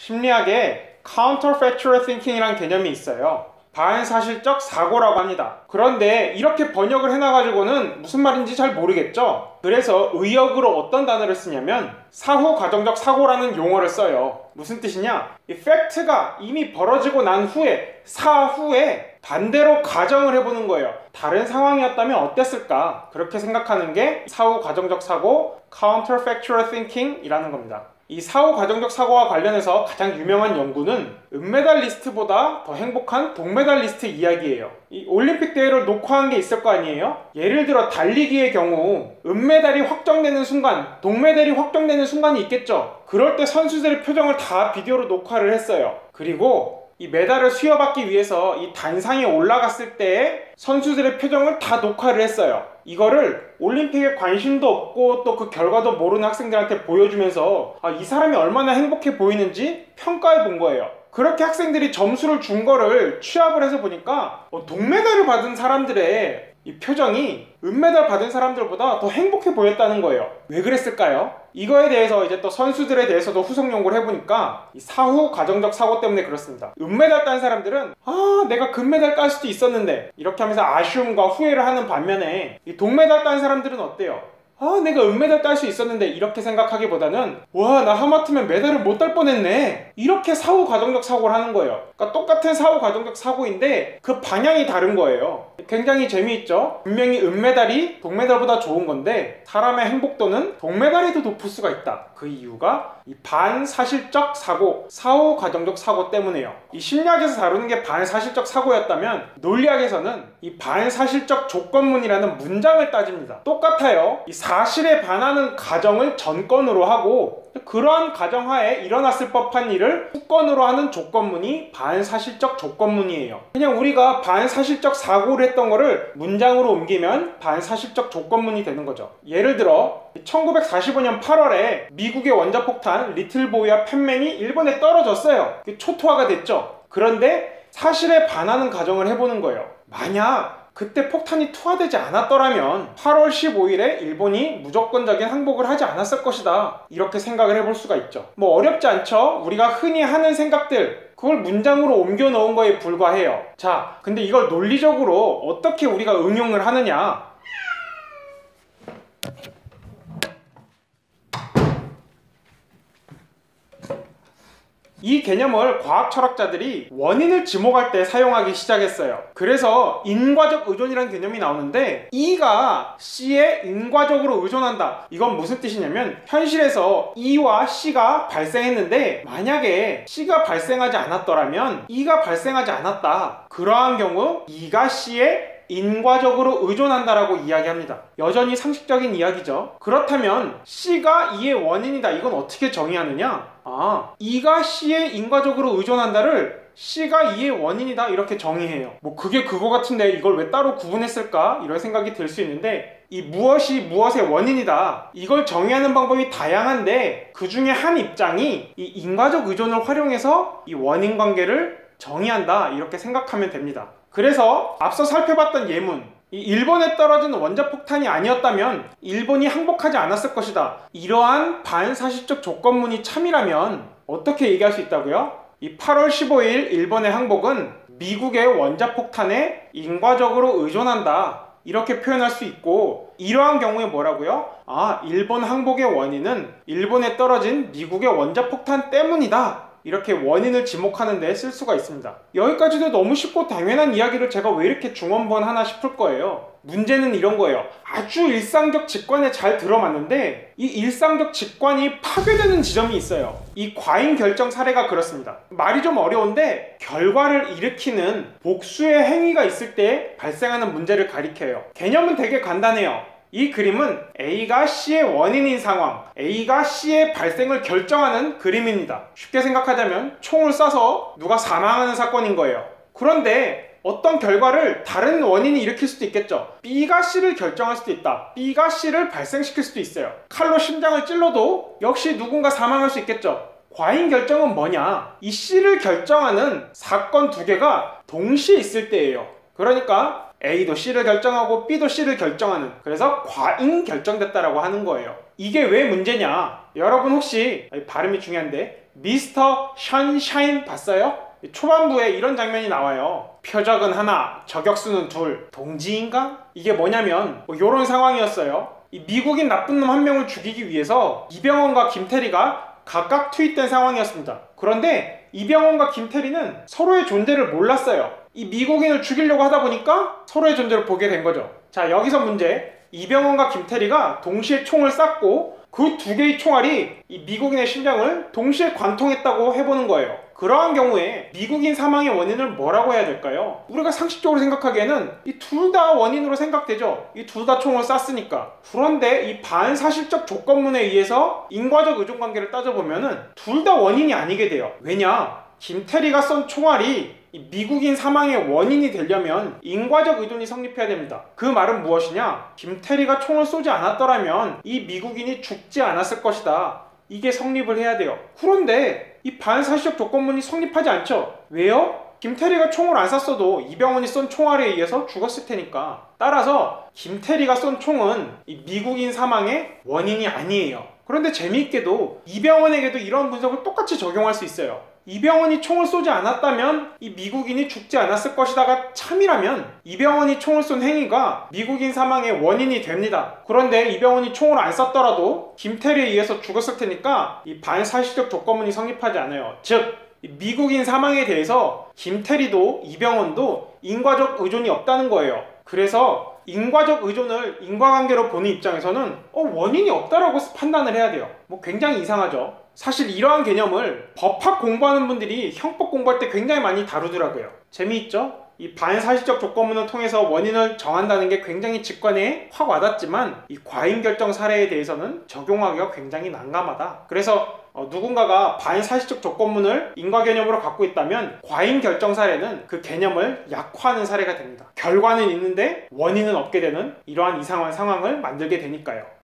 심리학에 counterfactual thinking이라는 개념이 있어요. 반사실적 사고라고 합니다. 그런데 이렇게 번역을 해놔가지고는 무슨 말인지 잘 모르겠죠? 그래서 의역으로 어떤 단어를 쓰냐면 사후과정적 사고라는 용어를 써요. 무슨 뜻이냐? 이 팩트가 이미 벌어지고 난 후에 사후에 반대로 가정을 해보는 거예요. 다른 상황이었다면 어땠을까? 그렇게 생각하는 게 사후과정적 사고, counterfactual thinking이라는 겁니다. 이 사후과정적 사고와 관련해서 가장 유명한 연구는 은메달리스트보다 더 행복한 동메달리스트 이야기예요. 이 올림픽 대회를 녹화한 게 있을 거 아니에요? 예를 들어 달리기의 경우 은메달이 확정되는 순간, 동메달이 확정되는 순간이 있겠죠? 그럴 때 선수들의 표정을 다 비디오로 녹화를 했어요. 그리고 이 메달을 수여받기 위해서 이 단상에 올라갔을 때 선수들의 표정을 다 녹화를 했어요. 이거를 올림픽에 관심도 없고 또 그 결과도 모르는 학생들한테 보여주면서 이 사람이 얼마나 행복해 보이는지 평가해 본 거예요. 그렇게 학생들이 점수를 준 거를 취합을 해서 보니까 동메달을 받은 사람들의 이 표정이 은메달 받은 사람들보다 더 행복해 보였다는 거예요. 왜 그랬을까요? 이거에 대해서 이제 또 선수들에 대해서도 후속 연구를 해보니까 이 사후 과정적 사고 때문에 그렇습니다. 은메달 딴 사람들은 내가 금메달 딸 수도 있었는데 이렇게 하면서 아쉬움과 후회를 하는 반면에 이 동메달 딴 사람들은 어때요? 내가 은메달 딸 수 있었는데 이렇게 생각하기보다는 와, 나 하마터면 메달을 못 딸 뻔했네, 이렇게 사후 과정적 사고를 하는 거예요. 그러니까 똑같은 사후 과정적 사고인데 그 방향이 다른 거예요. 굉장히 재미있죠? 분명히 은메달이 동메달보다 좋은 건데 사람의 행복도는 동메달이 더 높을 수가 있다. 그 이유가 이 반사실적 사고, 사후 과정적 사고 때문에요. 이 심리학에서 다루는 게 반사실적 사고였다면 논리학에서는 이 반사실적 조건문이라는 문장을 따집니다. 똑같아요. 이 사실에 반하는 가정을 전건으로 하고 그러한 가정하에 일어났을 법한 일을 후건으로 하는 조건문이 반사실적 조건문이에요. 그냥 우리가 반사실적 사고를 했던 거를 문장으로 옮기면 반사실적 조건문이 되는 거죠. 예를 들어 1945년 8월에 미국의 원자폭탄 리틀보이와 펜맨이 일본에 떨어졌어요. 초토화가 됐죠. 그런데 사실에 반하는 가정을 해보는 거예요. 만약 그때 폭탄이 투하되지 않았더라면 8월 15일에 일본이 무조건적인 항복을 하지 않았을 것이다, 이렇게 생각을 해볼 수가 있죠. 뭐 어렵지 않죠? 우리가 흔히 하는 생각들, 그걸 문장으로 옮겨 넣은 거에 불과해요. 자, 근데 이걸 논리적으로 어떻게 우리가 응용을 하느냐? 이 개념을 과학 철학자들이 원인을 지목할 때 사용하기 시작했어요. 그래서 인과적 의존이라는 개념이 나오는데 E가 C에 인과적으로 의존한다. 이건 무슨 뜻이냐면 현실에서 E와 C가 발생했는데 만약에 C가 발생하지 않았더라면 E가 발생하지 않았다. 그러한 경우 E가 C에 인과적으로 의존한다라고 이야기합니다. 여전히 상식적인 이야기죠. 그렇다면 C가 E의 원인이다. 이건 어떻게 정의하느냐? E가 C에 인과적으로 의존한다를 C가 E의 원인이다, 이렇게 정의해요. 뭐 그게 그거 같은데 이걸 왜 따로 구분했을까? 이런 생각이 들 수 있는데 이 무엇이 무엇의 원인이다, 이걸 정의하는 방법이 다양한데 그 중에 한 입장이 이 인과적 의존을 활용해서 이 원인 관계를 정의한다, 이렇게 생각하면 됩니다. 그래서 앞서 살펴봤던 예문, 이 일본에 떨어진 원자폭탄이 아니었다면 일본이 항복하지 않았을 것이다, 이러한 반사실적 조건문이 참이라면 어떻게 얘기할 수 있다고요? 이 8월 15일 일본의 항복은 미국의 원자폭탄에 인과적으로 의존한다, 이렇게 표현할 수 있고, 이러한 경우에 뭐라고요? 일본 항복의 원인은 일본에 떨어진 미국의 원자폭탄 때문이다, 이렇게 원인을 지목하는 데 쓸 수가 있습니다. 여기까지도 너무 쉽고 당연한 이야기를 제가 왜 이렇게 중언부언하나 싶을 거예요. 문제는 이런 거예요. 아주 일상적 직관에 잘 들어맞는데 이 일상적 직관이 파괴되는 지점이 있어요. 이 과잉 결정 사례가 그렇습니다. 말이 좀 어려운데 결과를 일으키는 복수의 행위가 있을 때 발생하는 문제를 가리켜요. 개념은 되게 간단해요. 이 그림은 A가 C의 원인인 상황, A가 C의 발생을 결정하는 그림입니다. 쉽게 생각하자면 총을 쏴서 누가 사망하는 사건인 거예요. 그런데 어떤 결과를 다른 원인이 일으킬 수도 있겠죠. B가 C를 결정할 수도 있다. B가 C를 발생시킬 수도 있어요. 칼로 심장을 찔러도 역시 누군가 사망할 수 있겠죠. 과잉 결정은 뭐냐? 이 C를 결정하는 사건 두 개가 동시에 있을 때예요. 그러니까 A도 C를 결정하고 B도 C를 결정하는, 그래서 과잉 결정됐다라고 하는 거예요. 이게 왜 문제냐? 여러분 혹시 발음이 중요한데 미스터 션샤인 봤어요? 초반부에 이런 장면이 나와요. 표적은 하나, 저격수는 둘, 동지인가? 이게 뭐냐면 요런 상황이었어요. 이 미국인 나쁜 놈 한 명을 죽이기 위해서 이병헌과 김태리가 각각 투입된 상황이었습니다. 그런데 이병헌과 김태리는 서로의 존재를 몰랐어요. 이 미국인을 죽이려고 하다 보니까 서로의 존재를 보게 된 거죠. 자, 여기서 문제. 이병헌과 김태리가 동시에 총을 쐈고 그 두 개의 총알이 이 미국인의 심장을 동시에 관통했다고 해보는 거예요. 그러한 경우에 미국인 사망의 원인을 뭐라고 해야 될까요? 우리가 상식적으로 생각하기에는 이 둘 다 원인으로 생각되죠. 이 둘 다 총을 쐈으니까. 그런데 이 반사실적 조건문에 의해서 인과적 의존관계를 따져보면은 둘 다 원인이 아니게 돼요. 왜냐? 김태리가 쏜 총알이 이 미국인 사망의 원인이 되려면 인과적 의존이 성립해야 됩니다. 그 말은 무엇이냐? 김태리가 총을 쏘지 않았더라면 이 미국인이 죽지 않았을 것이다. 이게 성립을 해야 돼요. 그런데 이 반사실적 조건문이 성립하지 않죠. 왜요? 김태리가 총을 안 쐈어도 이병헌이 쏜 총알에 의해서 죽었을 테니까. 따라서 김태리가 쏜 총은 이 미국인 사망의 원인이 아니에요. 그런데 재미있게도 이병헌에게도 이런 분석을 똑같이 적용할 수 있어요. 이병헌이 총을 쏘지 않았다면 이 미국인이 죽지 않았을 것이다가 참이라면 이병헌이 총을 쏜 행위가 미국인 사망의 원인이 됩니다. 그런데 이병헌이 총을 안 쐈더라도 김태리에 의해서 죽었을 테니까 이 반사실적 조건문이 성립하지 않아요. 즉 미국인 사망에 대해서 김태리도 이병헌도 인과적 의존이 없다는 거예요. 그래서 인과적 의존을 인과관계로 보는 입장에서는 원인이 없다라고 판단을 해야 돼요. 굉장히 이상하죠. 사실 이러한 개념을 법학 공부하는 분들이 형법 공부할 때 굉장히 많이 다루더라고요. 재미있죠? 이 반사실적 조건문을 통해서 원인을 정한다는 게 굉장히 직관에 확 와닿지만 이 과잉결정 사례에 대해서는 적용하기가 굉장히 난감하다. 그래서 누군가가 반사실적 조건문을 인과개념으로 갖고 있다면 과잉결정 사례는 그 개념을 약화하는 사례가 됩니다. 결과는 있는데 원인은 없게 되는 이러한 이상한 상황을 만들게 되니까요.